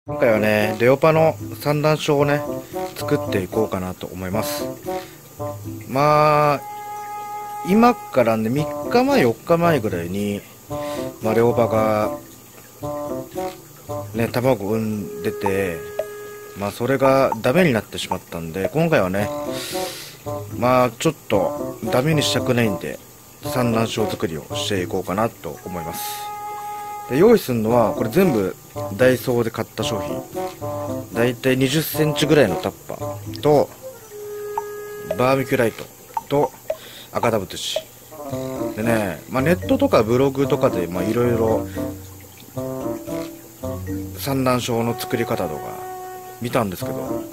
今回はね、レオパの産卵床をね、作っていこうかなと思います。まあ、今からね、3日前、4日前ぐらいに、レオパが、ね、卵を産んでて、それがダメになってしまったんで、今回はね、ちょっとダメにしたくないんで、産卵床作りをしていこうかなと思います。で、用意するのは、これ全部ダイソーで買った商品。だいたい20センチぐらいのタッパーと、バーミキュライトと赤玉土。でね、ネットとかブログとかでいろいろ産卵床の作り方とか見たんですけど、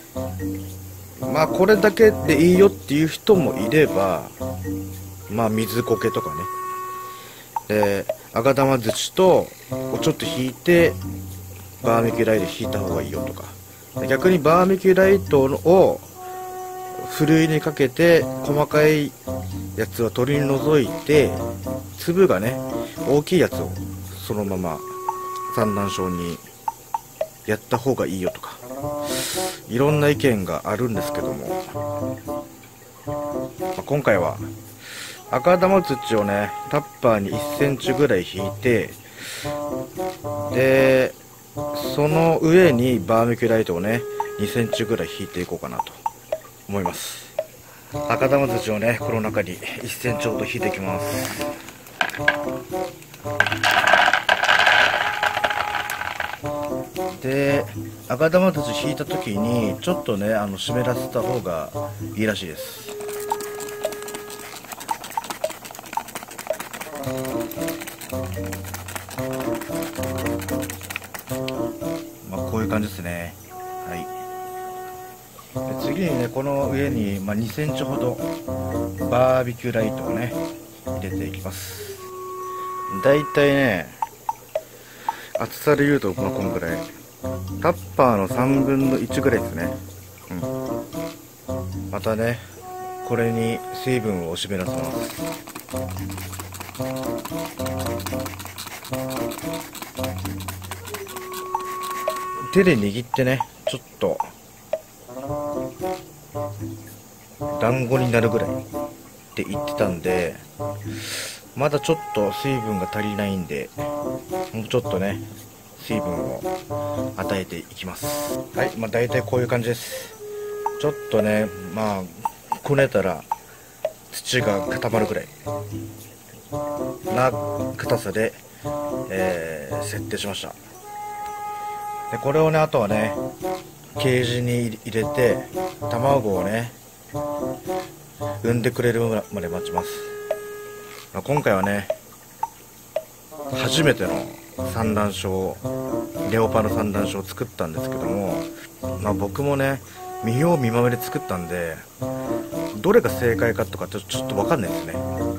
これだけでいいよっていう人もいれば、水苔とかね、で赤玉土とちょっと引いてバーミキュライト引いた方がいいよとか、逆にバーミキュライトをふるいにかけて細かいやつを取り除いて、粒がね大きいやつをそのまま産卵床にやった方がいいよとか、いろんな意見があるんですけども、今回は赤玉土をねタッパーに1センチぐらい引いて、でその上にバーミキュライトをね2センチぐらい引いていこうかなと思います。赤玉土をねこの中に1センチほど引いていきます。で赤玉土引いた時にちょっとね湿らせた方がいいらしいです。こういう感じですね。はい。で次にねこの上に、2センチほどバーベキューライトをね入れていきます。だいたいね厚さで言うとこんぐらい、タッパーの3分の1ぐらいですね。またねこれに水分を湿らせます。手で握ってねちょっと団子になるぐらいって言ってたんで、まだちょっと水分が足りないんで、もうちょっとね水分を与えていきます。はい、だいたいこういう感じです。ちょっとねこねたら土が固まるぐらいな硬さで、設定しました。でこれをねあとはねケージに入れて卵をね産んでくれるまで待ちます。今回はね初めての産卵床、レオパの産卵床を作ったんですけども、僕もね見よう見まねで作ったんで、どれが正解かとかちょっと分かんないですね。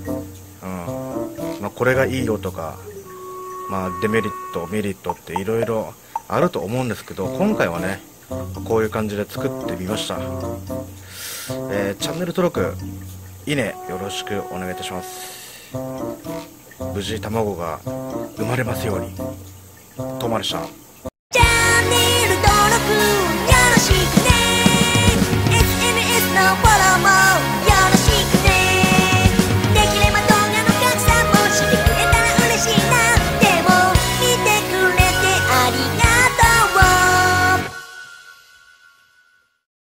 これがいいよとか、デメリットメリットっていろいろあると思うんですけど、今回はねこういう感じで作ってみました。チャンネル登録いいねよろしくお願いいたします。無事卵が生まれますように。とまでした。